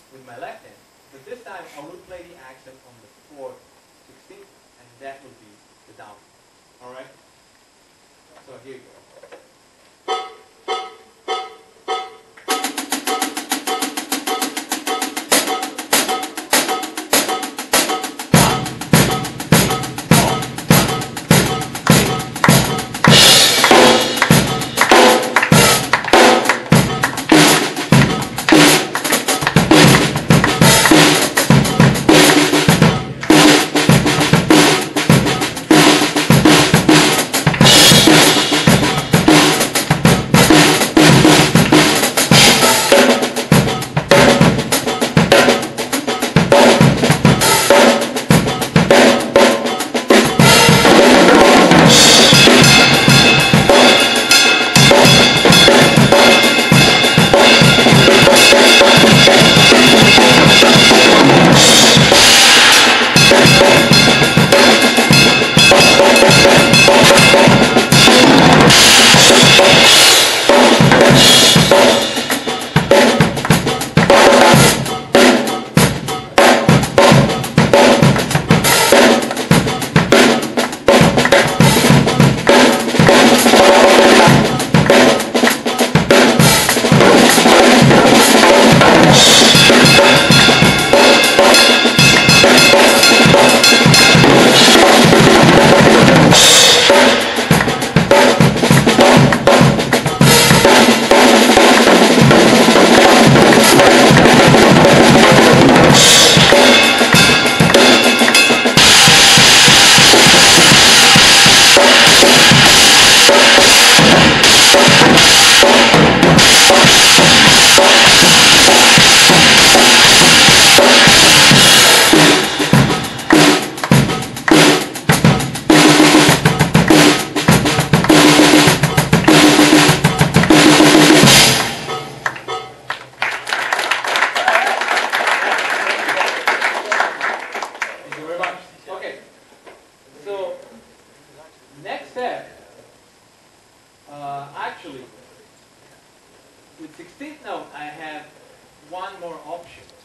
with my left hand. But this time I will play the accent on the 4/16, and that will be the down. All right? So here you go. Actually, with 16th note, I have one more option.